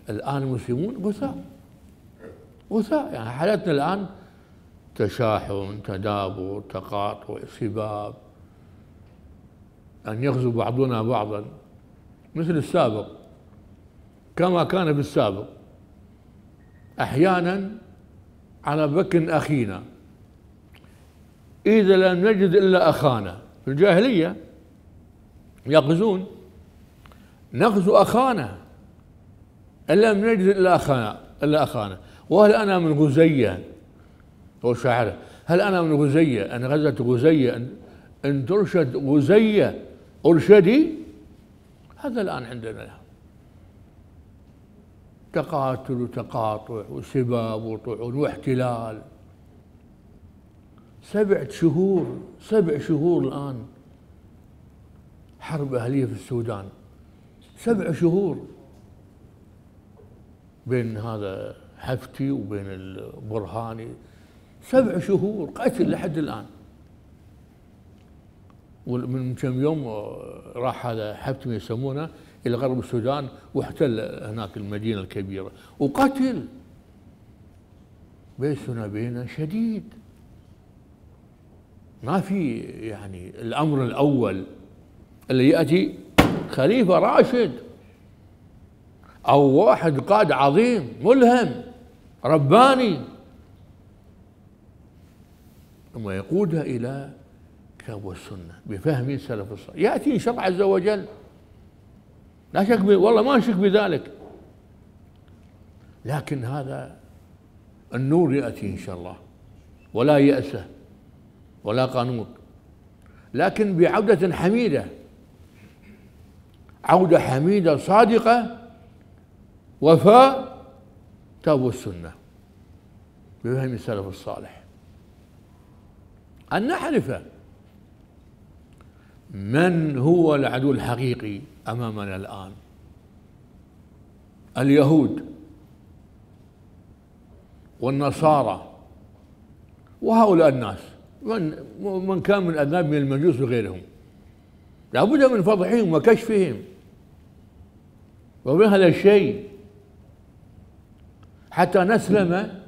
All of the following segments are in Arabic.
الآن المسلمون غثاء غثاء، يعني حالتنا الآن تشاحن، تدابر، تقاطع، سباب، أن يغزو بعضنا بعضا مثل السابق، كما كان في السابق، أحيانا على بكر أخينا، إذا لم نجد إلا أخانا. في الجاهلية يغزون، نغزو أخانا إن لم نجد إلا أخانا. وهل أنا من غزية، هو شاعر، هل أنا من غزية أن غزت غزية أن ترشد غزية أرشدي؟ هذا الآن عندنا تقاتل وتقاطع وسباب وطعون واحتلال. 7 شهور الآن حرب أهلية في السودان، 7 شهور بين هذا حفتي وبين البرهاني، 7 شهور قتل لحد الآن. ومن كم يوم راح هذا حفتي يسمونه إلى غرب السودان واحتل هناك المدينة الكبيرة وقتل. بيسنا بينا شديد، ما في يعني الأمر الأول اللي يأتي خليفة راشد أو واحد قائد عظيم ملهم رباني ثم يقودها إلى الكتاب والسنة بفهم سلف الصالح، يأتي إن شاء الله عز وجل، لا شك والله ما نشك بذلك. لكن هذا النور يأتي إن شاء الله، ولا يأسه ولا قانوط، لكن بعودة حميدة، عودة حميدة صادقة، وفاء كتاب والسنة بفهم السلف الصالح، أن نعرف من هو العدو الحقيقي أمامنا الآن. اليهود والنصارى وهؤلاء الناس، من كان من أذناب من المجوس وغيرهم، لابد من فضحهم وكشفهم ومن هذا الشيء حتى نسلم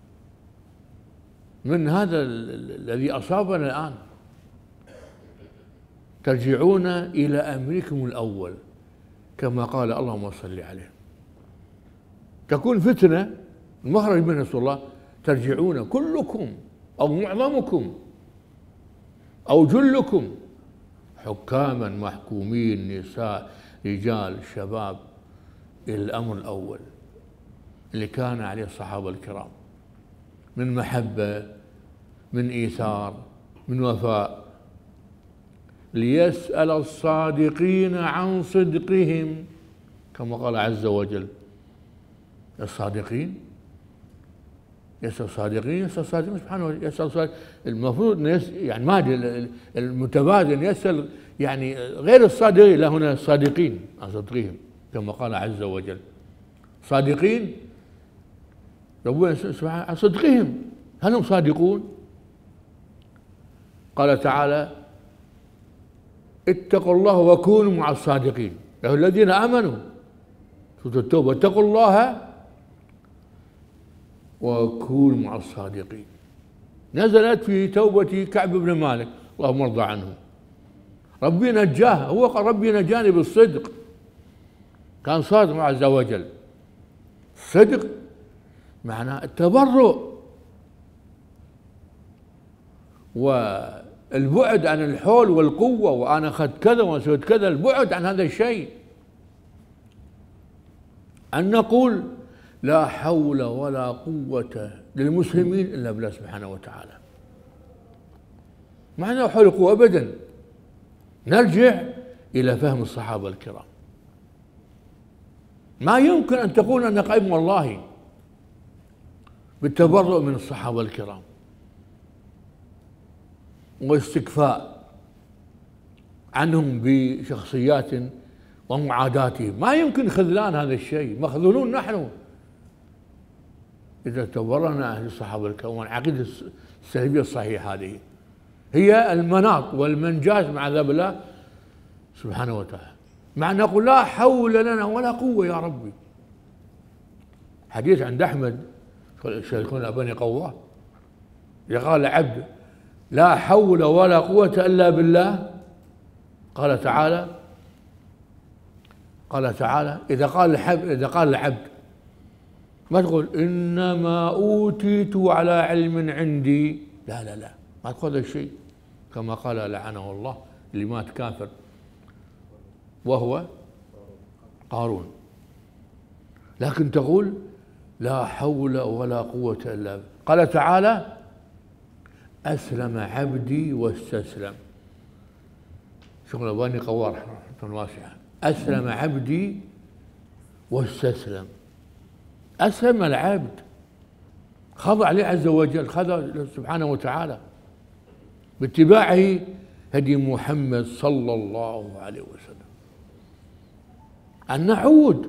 من هذا الذي أصابنا الآن. ترجعون إلى أمركم الأول كما قال اللهم صل عليه. تكون فتنة، المخرج من رسول الله، ترجعون كلكم أو معظمكم أو جلكم حكاما محكومين، نساء رجال شباب، إلى الأمر الأول اللي كان عليه الصحابة الكرام من محبة، من إيثار، من وفاء. ليسأل الصادقين عن صدقهم كما قال عز وجل. الصادقين يسأل الصادقين، يسأل الصادقين سبحانه وتعالى، يسأل الصادقين. المفروض يعني ما المتبادل يسأل يعني غير الصادقين، لا هنا الصادقين عن صدقهم كما قال عز وجل. صادقين ربنا سبحانه عن صدقهم، هل هم صادقون؟ قال تعالى اتقوا الله وكونوا مع الصادقين، يا الذين آمنوا، سورة التوبة، اتقوا الله وكونوا مع الصادقين. نزلت في توبة كعب بن مالك اللهم ارضى عنه، ربي نجاه، هو قال ربي نجاني بالصدق، كان صادق مع عز وجل. الصدق معناه التبرؤ والبعد عن الحول والقوة، وأنا أخذت كذا وسويت كذا، البعد عن هذا الشيء. أن نقول لا حول ولا قوة للمسلمين إلا بالله سبحانه وتعالى، ما عندنا حول وقوة أبدا. نرجع إلى فهم الصحابة الكرام. ما يمكن أن تقول أن قائم والله بالتبرؤ من الصحابة الكرام واستكفاء عنهم بشخصيات ومعاداتهم، ما يمكن خذلان هذا الشيء، مخذولون نحن إذا تبرأنا أهل الصحابة الكرام. والعقيدة السلفية الصحيحة هذه هي المناط والمنجاز مع عذاب الله سبحانه وتعالى، مع أن نقول لا حول لنا ولا قوة يا ربي، حديث عند أحمد الشيخون الألباني قواه، إذا قال العبد لا حول ولا قوة إلا بالله، قال تعالى إذا قال العبد ما تقول إنما أوتيت على علم عندي، لا ما تقول هذا الشيء، كما قال لعنه الله اللي مات كافر وهو قارون، لكن تقول لا حول ولا قوة إلا بالله. قال تعالى أسلم عبدي واستسلم، شغل الألباني قوار رحمة واسعة، أسلم عبدي واستسلم. أسلم العبد، خضع لله عز وجل، خضع سبحانه وتعالى باتباعه هدي محمد صلى الله عليه وسلم. أن نعود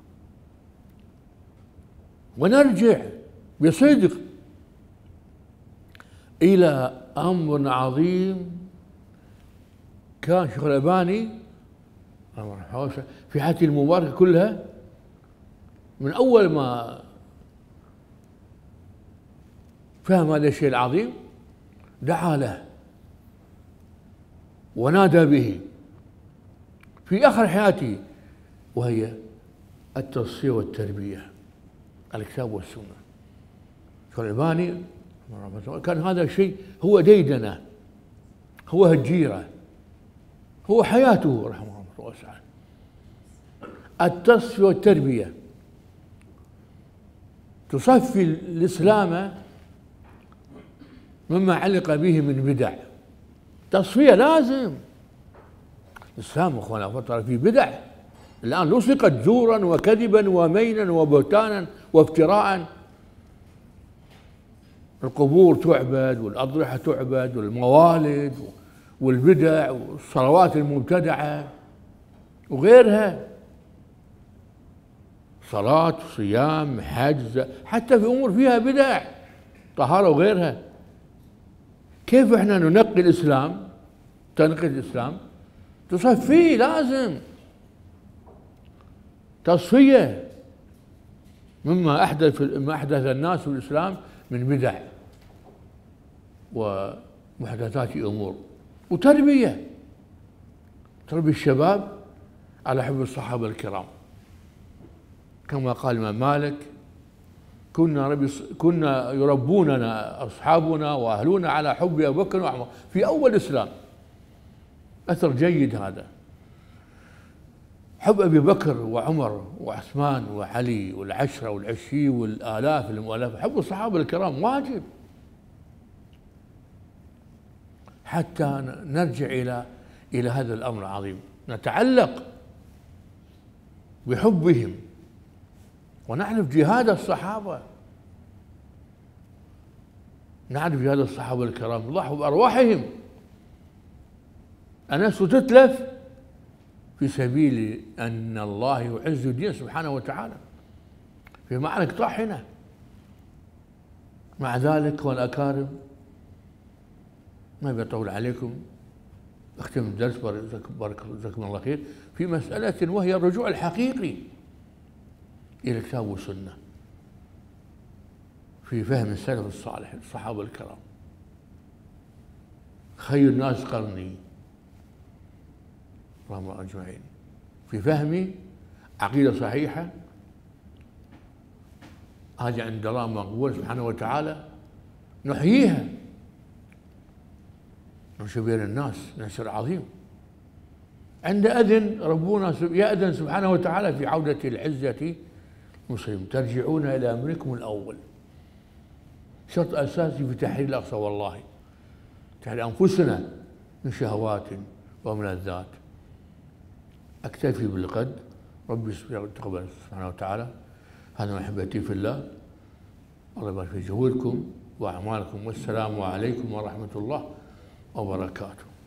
ونرجع بصدق إلى أمر عظيم كان شيخ الألباني في حياته المباركة كلها من أول ما فهم هذا الشيء العظيم دعا له ونادى به في آخر حياته، وهي التصفية والتربية، الكتاب والسنة. شيخ الألباني كان هذا الشيء هو ديدنه، هو هجيره، هو حياته رحمه الله واسعة. التصفية والتربية تصفي الإسلام مما علق به من بدع. تصفية لازم. الإسلام أخوانا فترة في بدع الآن لصقت زورا وكذبا ومينا وبهتانا وافتراء. القبور تعبد والأضرحة تعبد والموالد والبدع والصلوات المبتدعة وغيرها، صلاة صيام حج، حتى في أمور فيها بدع طهارة وغيرها. كيف احنا ننقي الإسلام؟ تنقي الإسلام تصفيه، لازم تصفية مما أحدث الناس في الإسلام من بدع ومحدثات أمور، وتربية الشباب على حب الصحابة الكرام، كما قال الإمام مالك كنا يربوننا أصحابنا وأهلنا على حب أبي بكر وعمر في أول الإسلام. أثر جيد هذا، حب أبي بكر وعمر وعثمان وعلي والعشرة والعشرين والآلاف المؤلاف، حب الصحابة الكرام واجب حتى نرجع إلى هذا الأمر العظيم، نتعلق بحبهم ونعرف جهاد الصحابة، نعرف جهاد الصحابة الكرام، ضحوا بأرواحهم، الناس تتلف في سبيل أن الله يعز الدين سبحانه وتعالى في معركة طاحنة. مع ذلك والأكارم ما بيطول عليكم، أختم الدرس جزاكم الله خير في مسألة وهي الرجوع الحقيقي إلى الكتاب والسنة في فهم السلف الصالح الصحابة الكرام. خير الناس قرني اللهم أجمعين، في فهم عقيدة صحيحة هذه عند الله مقبول سبحانه وتعالى، نحييها ننشر بين الناس نشر عظيم. عند أذن ربنا يأذن سبحانه وتعالى في عودة العزة مسلم، ترجعون إلى أمركم الأول. شرط أساسي في تحرير الأقصى والله، تحرير أنفسنا من شهوات وملذات. أكتفي بالقدر، ربي يتقبل سبحانه وتعالى. هذا محبتي في الله، الله يبارك في جهودكم وأعمالكم، والسلام عليكم ورحمة الله وبركاته.